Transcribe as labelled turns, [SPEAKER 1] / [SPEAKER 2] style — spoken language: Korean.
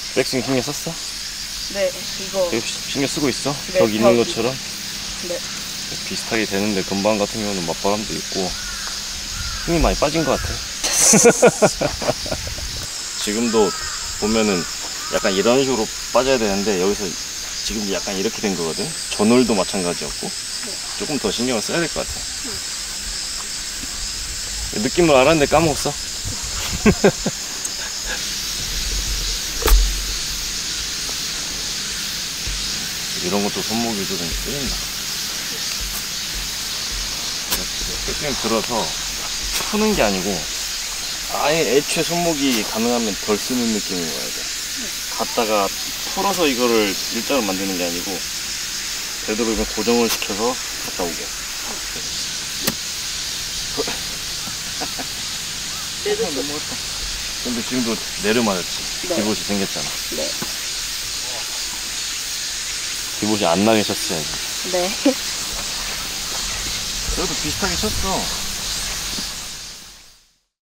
[SPEAKER 1] 백스윙 신경 썼어?
[SPEAKER 2] 네, 이거.
[SPEAKER 1] 신경 쓰고 있어?
[SPEAKER 2] 네,
[SPEAKER 1] 벽 있는 것처럼?
[SPEAKER 2] 네.
[SPEAKER 1] 비슷하게 되는데 금방 같은 경우는 맞바람도 있고 힘이 많이 빠진 것 같아. 지금도 보면은 약간 이런 식으로 빠져야 되는데 여기서 지금 약간 이렇게 된 거거든. 전홀도 마찬가지였고 조금 더 신경을 써야 될 것 같아. 느낌을 알았는데 까먹었어. 이런 것도 손목이 좀 쓰인다. 백스윙 들어서 푸는 게 아니고 아예 애초에 손목이 가능하면 덜 쓰는 느낌으로 가야 돼. 갔다가 풀어서 이거를 일자로 만드는 게 아니고 되도록이면 고정을 시켜서 갔다 오게.
[SPEAKER 2] 넘어갔다.
[SPEAKER 1] 근데 지금도 내려 맞았지.
[SPEAKER 2] 네.
[SPEAKER 1] 디봇이 생겼잖아.
[SPEAKER 2] 네.
[SPEAKER 1] 디봇이 안 나게 쳤어야지.
[SPEAKER 2] 네.
[SPEAKER 1] 그래도 비슷하게 쳤어.